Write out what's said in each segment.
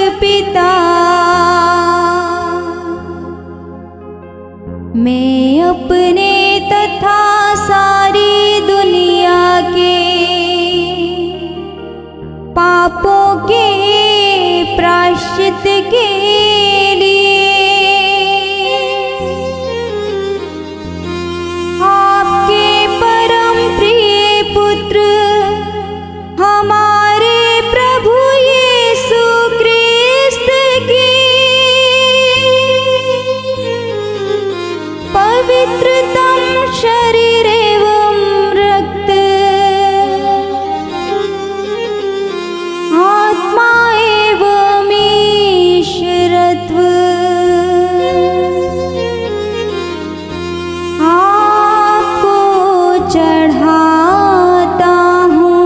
पिता, मैं अपने तथा सारी दुनिया के पापों के प्रायश्चित के लिए आपके परम प्रिय पुत्र हमारे प्रभु यीशु क्रिस्त की पवित्रतम शरीर एवं रक्त, आत्मा एवं ईश्वरत्व आपको चढ़ाता हूँ।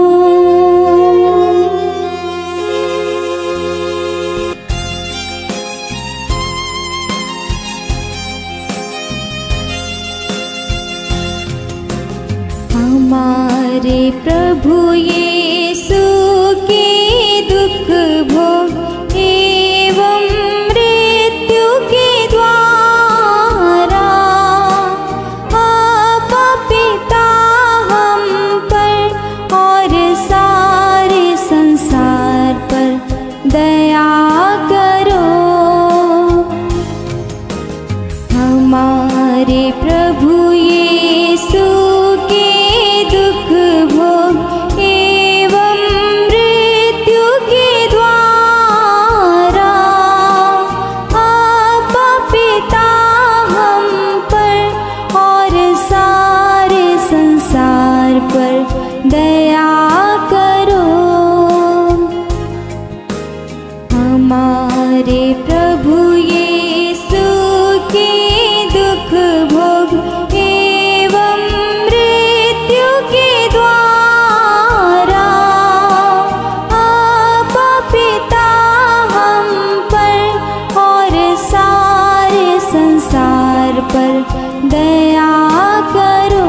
हमारे प्रभु यीशु के दुख भोग एवं मृत्यु के द्वारा आप पिता हम पर और सारे संसार पर दया करो। हमारे प्रभु यीशु के दुख भोग एवं मृत्यु के द्वारा आप पिता हम पर और सारे संसार पर दया करो। हमारे प्रभु यीशु के दुख भोग एवं मृत्यु के द्वारा आप पिता हम पर और सारे संसार पर दया करो।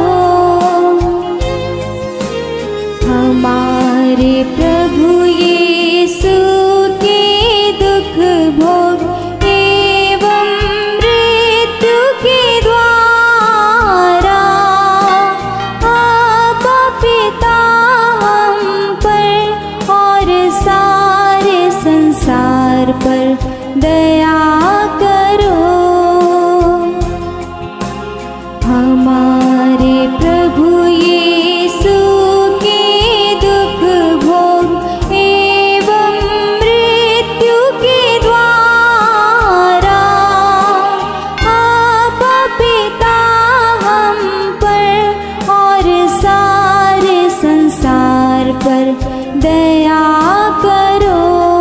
हमारे प्रभु यीशु के दुख भोग एवं मृत्यु के द्वारा आप पिता हम पर और सारे संसार पर दया करो। हमारे प्रभु यीशु के दुख भोग एवं मृत्यु के द्वारा आप पिता हम पर और सारे संसार पर दया करो।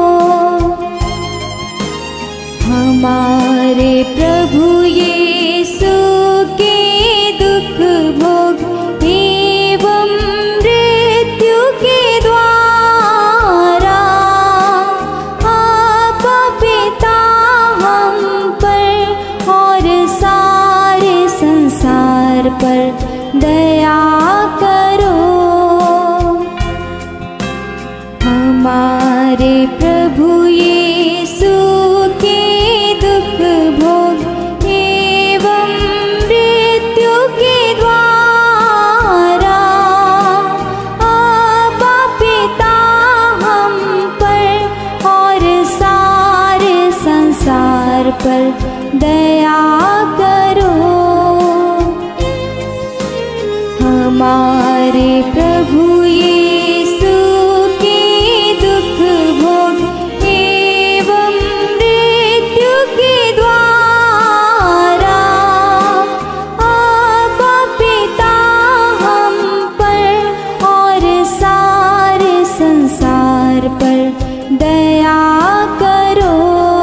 हमारे प्रभु यीशु के दुख भोग एवं मृत्यु के द्वारा आप पिता हम पर और सारे संसार पर दया करो। हमारे प्रभु यीशु के दुख भोग एवं मृत्यु के द्वारा आप पिता हम पर और सारे संसार पर दया करो। हमारे प्रभु यीशु के दुख भोग एवं मृत्यु के द्वारा आप पिता हम पर और सारे संसार पर दया करो।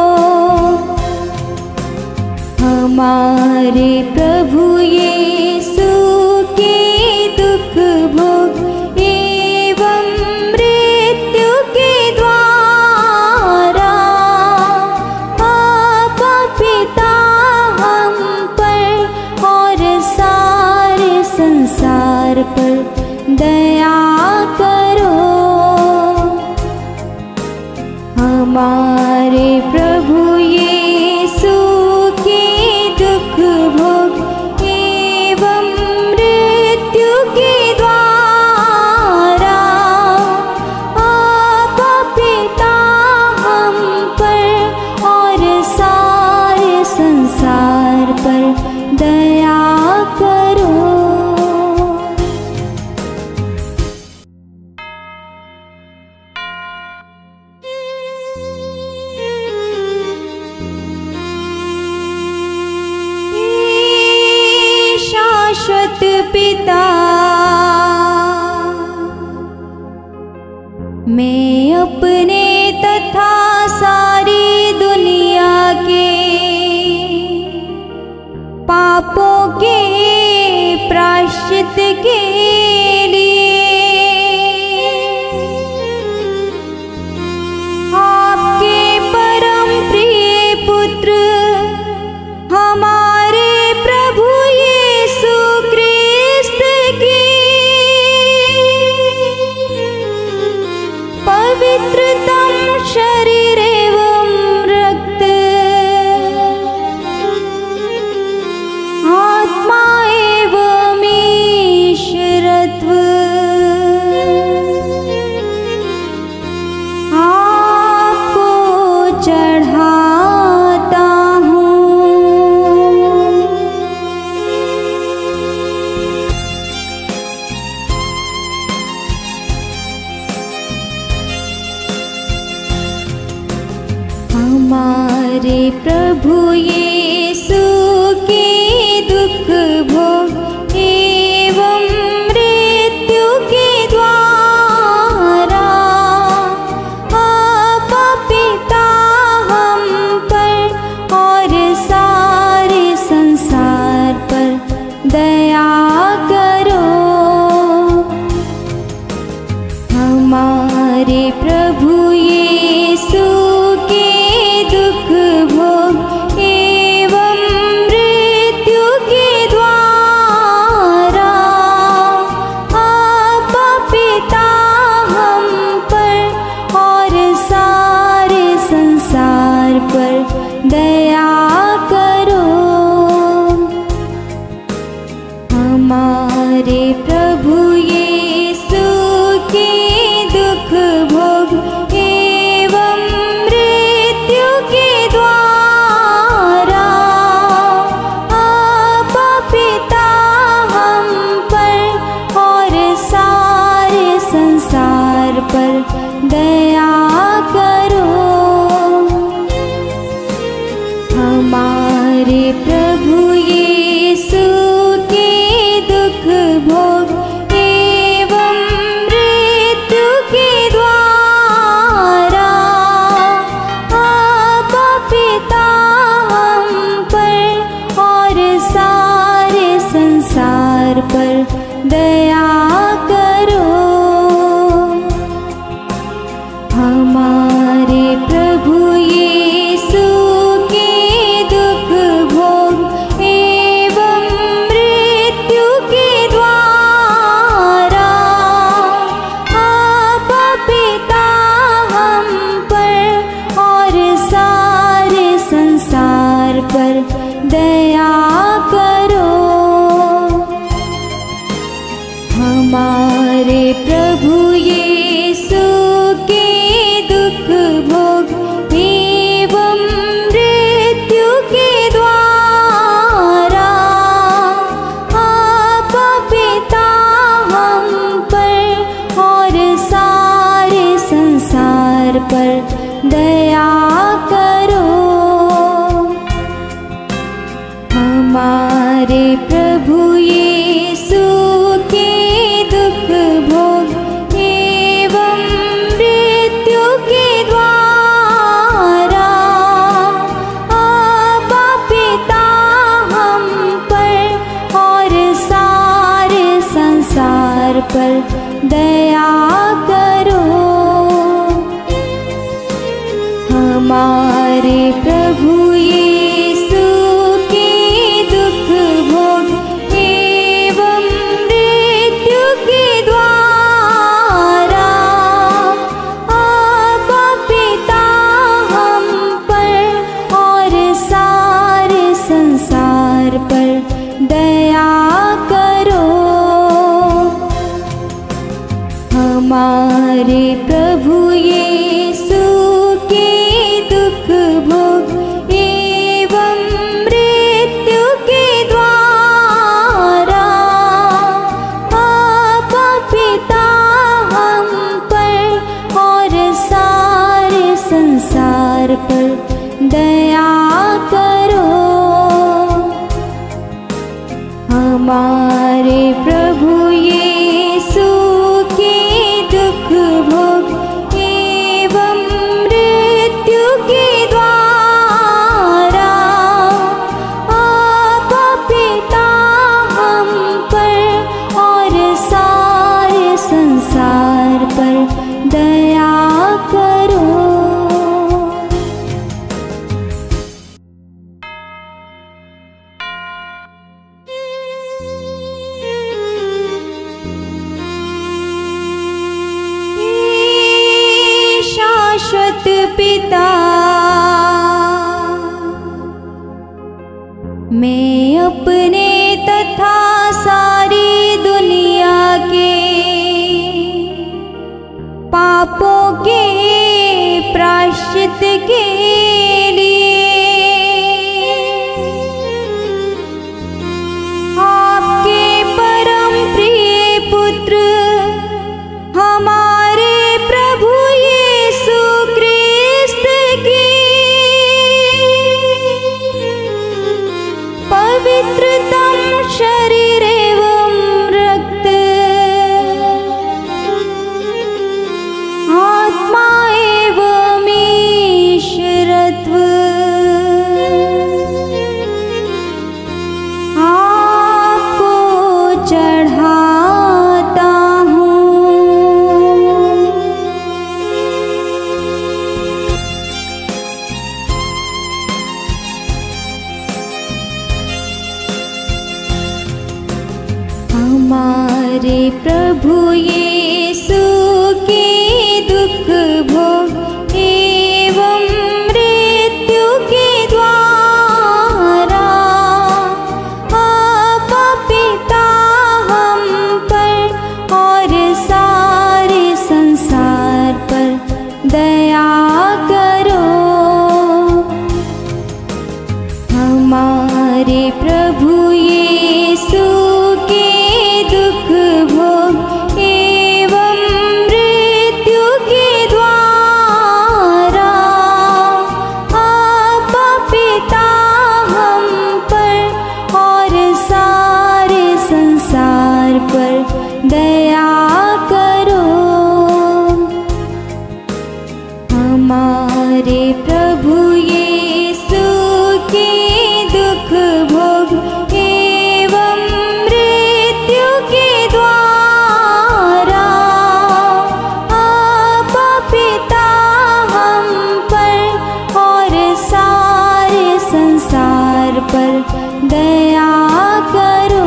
हमारे प्रभु यीशु के दुख भोग एवं मृत्यु के द्वारा आप पिता हम पर और सारे संसार पर दया करो। हमारे पिता, मैं अपने तथा सारी दुनिया के पापों के प्रायश्चित के लिए आपके परम प्रिय पुत्र हमारे प्रभु यीशु क्रिस्त की पवित्रतम शरीर एवं रक्त, आत्मा एवं ईश्वरत्व आपको चढ़ाता हूँ। हमारे प्रभु यीशु के दुख भोग एवं मृत्यु के द्वारा आपका पिता हम पर और सारे संसार पर दया करो। हमारे प्रभु यीशु के दुख भोग एवं मृत्यु के द्वारा आपका पिता हम पर और सारे संसार पर दया करो। हमारे प्रभु यीशु के दुख भोग एवं मृत्यु के द्वारा आपका पिता हम पर और सारे संसार पर दया करो। हमारे प्रभु यीशु के दुख भोग एवं मृत्यु के द्वारा आपका पिता हम पर और सारे संसार पर दया करो। हमारे प्रभु यीशु के दुख भोग एवं मृत्यु के द्वारा आपका पिता हम पर और सारे संसार पर दया करो। हमारे प्रभु यीशु के दुख भोग एवं मृत्यु के द्वारा आपका पिता हम पर और सारे संसार पर दया करो। हमारे प्रभु यीशु के दुख भोग एवं मृत्यु के द्वारा आपका पिता हम पर और सारे संसार पर दया करो। पिता, मैं अपने तथा सारी दुनिया के पापों के प्रायश्चित के लिए आपके परम प्रिय पुत्र हमारे प्रभु यीशु क्रिस्त की पवित्रतम शरीर एवं रक्त, आत्मा एवं ईश्वरत्व आपको चढ़ाता हूँ। हमारे प्रभु यीशु के दुख भोग एवं मृत्यु के द्वारा आपा पिता हम पर और सारे संसार पर दया करो। हमारे प्रभु यीशु के दुख भोग एवं मृत्यु के द्वारा आपा पिता हम पर और सारे संसार पर दया करो। हमारे प्रभु यीशु के दुख भोग एवं मृत्यु के द्वारा आपा पिता हम पर और सारे संसार पर दया करो।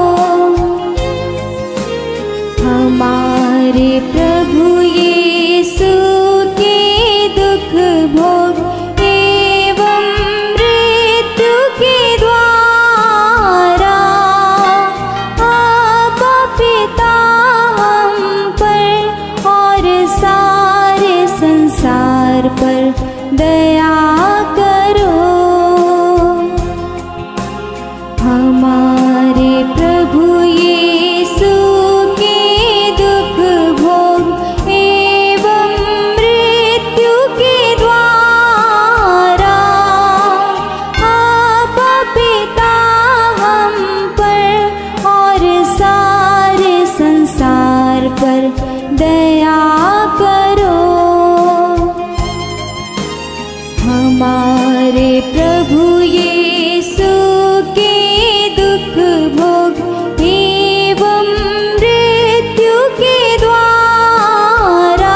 हमारे प्रभु यीशु के दुख भोग एवं मृत्यु के द्वारा आपा पिता हम पर और सारे संसार पर दया करो। हमारे प्रभु यीशु के दुख भोग एवं मृत्यु के द्वारा आपा पिता हम पर और सारे संसार पर दया करो। हमारे प्रभु यीशु के दुख भोग एवं मृत्यु के द्वारा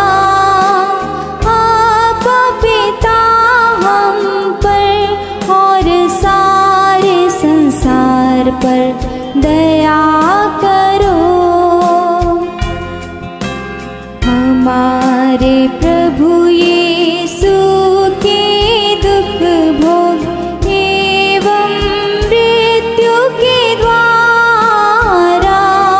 आपा पिता हम पर और सारे संसार पर दया करो। हमारे प्रभु यीशु के दुख भोग एवं मृत्यु के द्वारा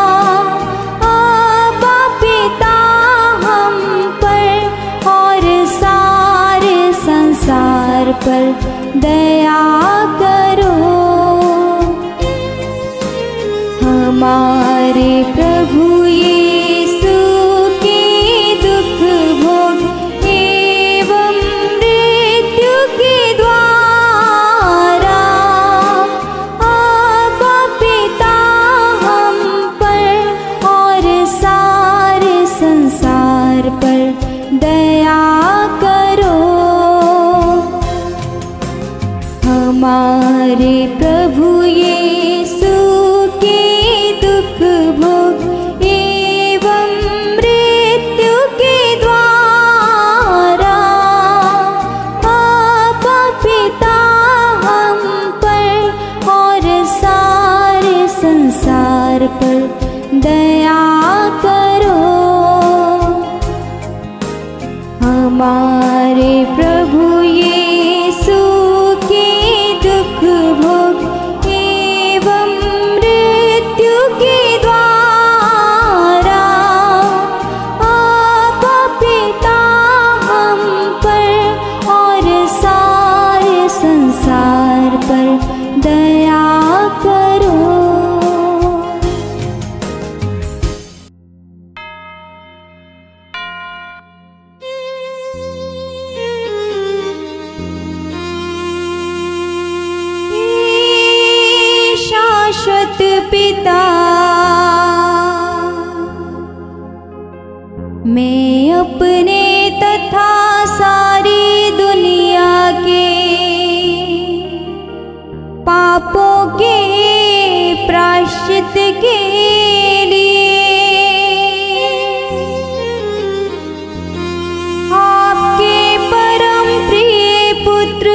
आपा पिता हम पर और सारे संसार पर दया करो। हमारे प्रभु यीशु के दुख भोग एवं मृत्यु के द्वारा आपा पिता हम पर और सारे संसार पर दया करो। हमारे प्रभु यीशु के दुख भोग एवं मृत्यु के द्वारा आपा पिता हम पर और सारे संसार पर दया करो। हमारे शाश्वत पिता, मैं अपने तथा सारी दुनिया के पापों के प्रायश्चित के लिए आपके परम प्रिय पुत्र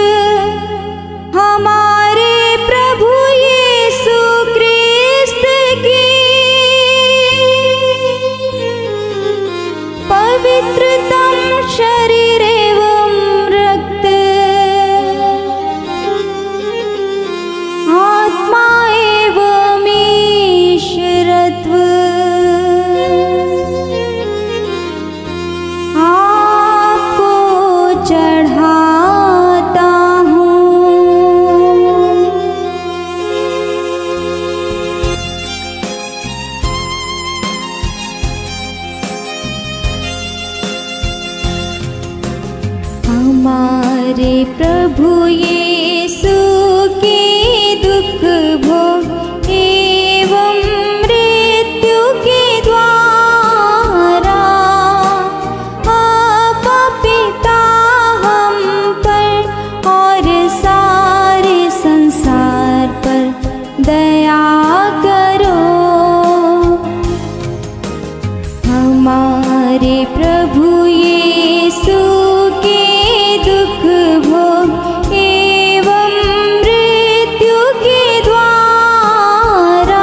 हमारे प्रभु यीशु क्रिस्त की पवित्रतम शरीर एवं रक्त, आत्मा एवं ईश्वरत्व आपको चढ़ाता हूँ। हमारे प्रभु यीशु के दुख भोग एवं मृत्यु के द्वारा आपा पिता हम पर और सारे संसार पर दया करो। हमारे प्रभु यीशु के दुख भोग एवं मृत्यु के द्वारा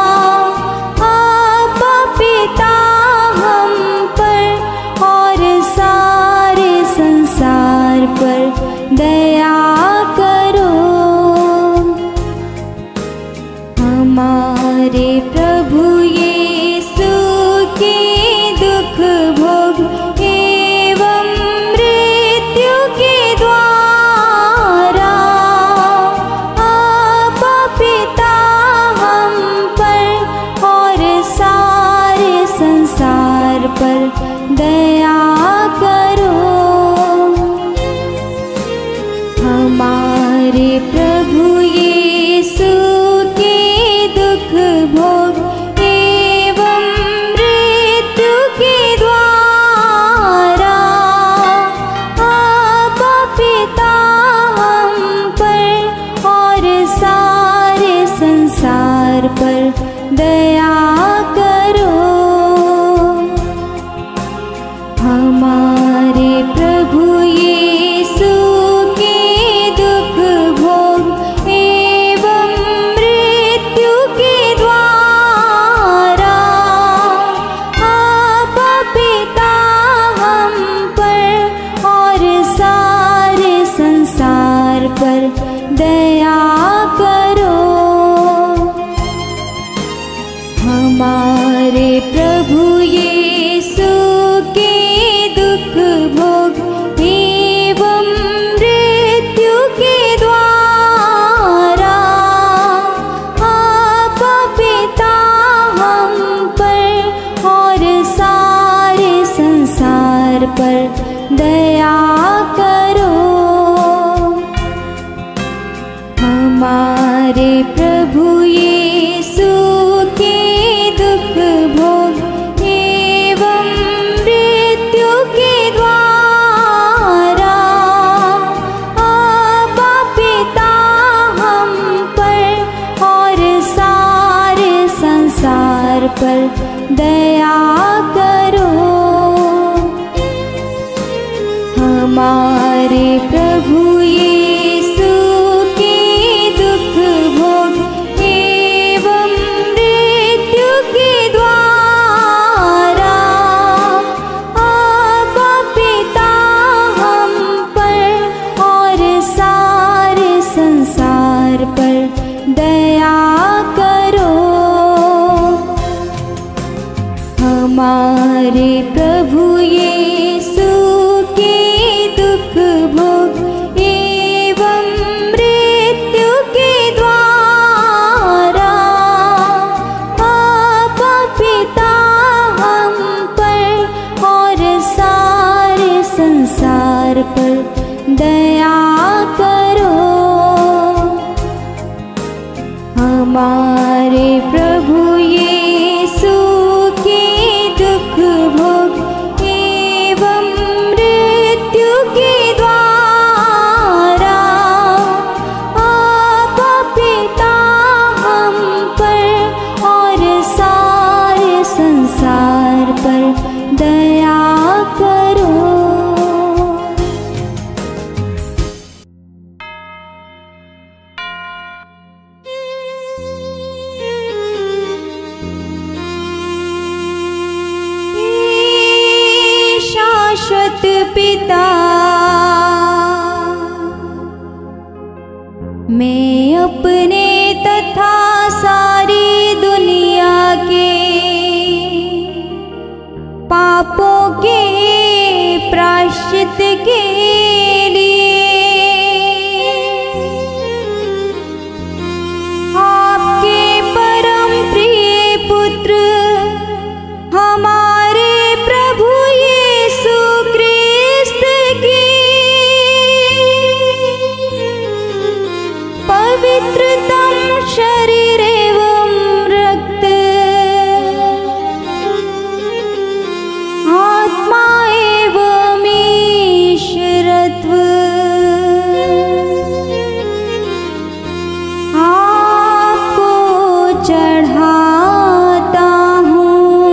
आपा पिता हम पर और सारे संसार पर दया करो। हमारे प्रभु यीशु के दुख भोग एवं मृत्यु के द्वारा आपा पिता हम पर और सारे संसार पर दया करो। हमारे प्रभु यीशु के दुख भोग एवं मृत्यु के द्वारा आपा पिता हम पर और सारे संसार पर दया करो। हमारे प्रभु यीशु के दुख भोग एवं मृत्यु के द्वारा आपा पिता हम पर और सारे संसार पर दया करो। हमारे प्रभु यीशु के दुख भोग एवं मृत्यु के द्वारा आपा पिता हम पर और सारे संसार पर दया करो। हमारे प्रभु यीशु के दुख भोग एवं मृत्यु के द्वारा आपा पिता हम पर और सारे संसार पर दया करो। हमारे प्रभु यीशु के दुख भोग एवं मृत्यु के द्वारा आपा पिता हम पर और सारे संसार पर दया करो। हमारे प्रभु यीशु के दुख भोग एवं मृत्यु के द्वारा आपा पिता हम पर और सारे संसार पर दया करो। हमारे प्रभु यीशु के दुख भोग एवं मृत्यु के द्वारा आपा पिता हम पर और सारे संसार पर दया करो। शाश्वत पिता, मैं अपने तथा सारी दुनिया के पापों के प्रायश्चित के लिए आपके परम प्रिय पुत्र हमारे प्रभु यीशु क्रिस्त की पवित्रतम शरीर एवं रक्त, आत्मा एवं ईश्वरत्व आपको चढ़ाता हूँ।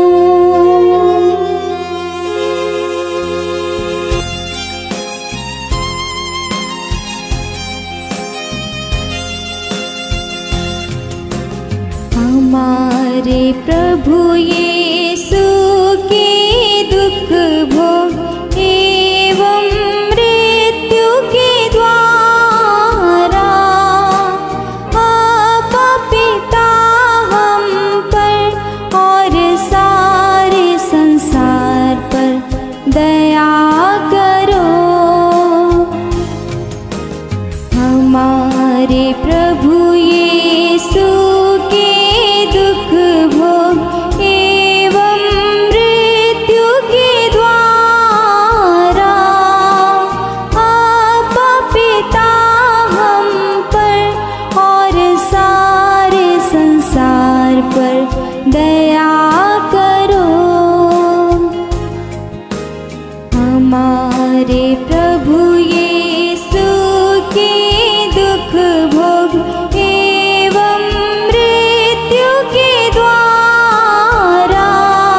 हमारे प्रभु यीशु के दुख भोग एवं मृत्यु के द्वारा आपा पिता हम पर और सारे संसार पर दया करो। हमारे प्रभु यीशु के दुख भोग एवं मृत्यु के द्वारा आपा पिता हम पर और सारे संसार पर दया करो। हमारे प्रभु यीशु के दुख भोग एवं मृत्यु के द्वारा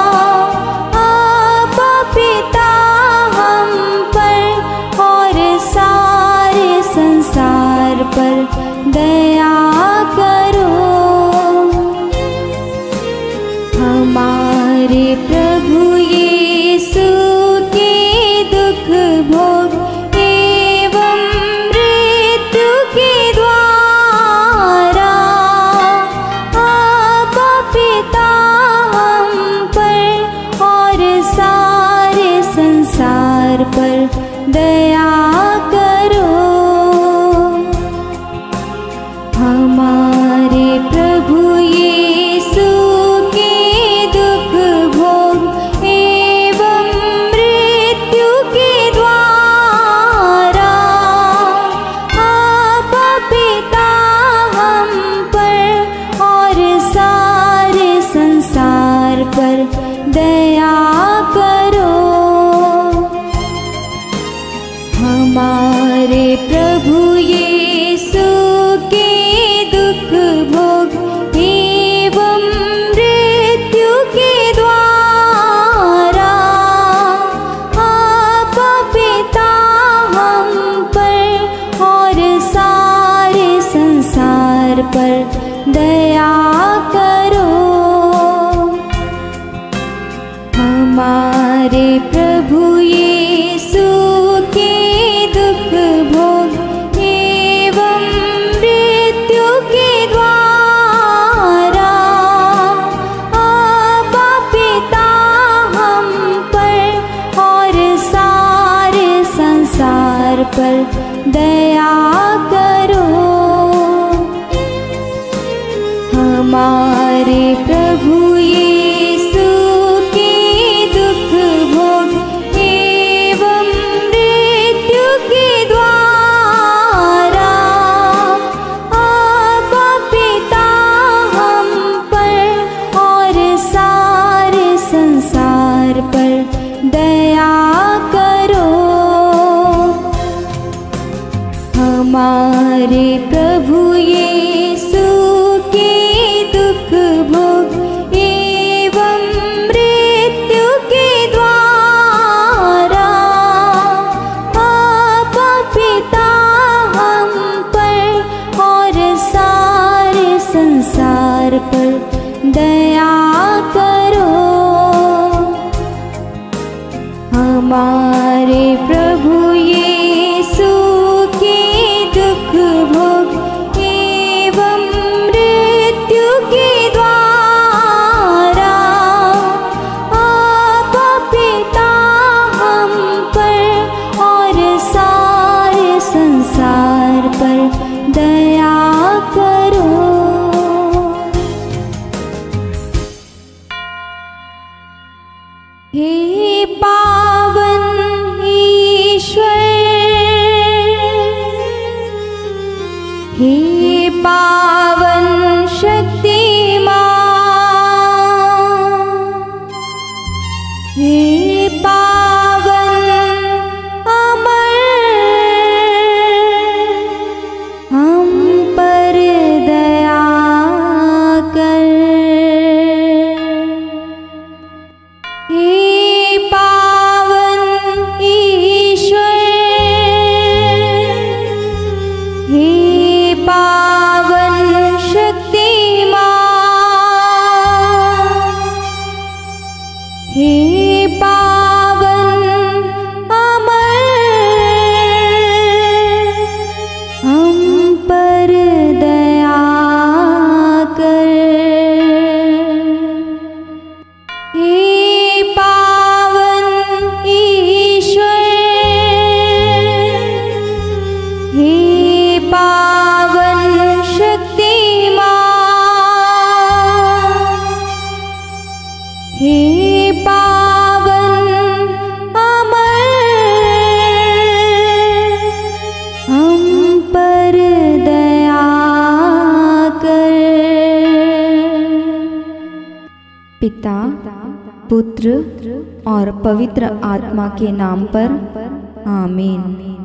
आपा पिता हम पर और सारे संसार पर दया करो। हमारे प्रभु यीशु के दुख भोग एवं मृत्यु के द्वारा आपा पिता हम पर और सारे संसार पर दया करो। हमारे प्रभु यीशु के दुख भोग एवं मृत्यु के द्वारा आपा पिता हम पर और सारे संसार पर दया करो। हमारे प्रभु यीशु के दुख भोग एवं मृत्यु के द्वारा आपा पिता हम पर और सारे संसार पर दया करो। हमारे प्रभु यीशु के दुख भोग एवं मृत्यु के द्वारा आपा पिता हम पर और सारे संसार पर दया करो। हमारे प्रभु यीशु के दुख भोग एवं मृत्यु के द्वारा आपा पिता पर दया करो। हमारे प्रभु यीशु के दुख भोग एवं मृत्यु के द्वारा आप पिता हम पर और सारे संसार पर दया करो। हे पावन ईश्वर, हे पावन शक्तिमान, हे पावन अमर, हम पर दया कर। हे पावन ईश्वर, हे पावन शक्तिमान, हे पावन अमर, हम पर दया कर। हे पावन ईश्वर, हे पावन शक्तिमान, हे पावन अमर, हम पर दया कर। पिता, पुत्र और पवित्र आत्मा के नाम पर आमीन।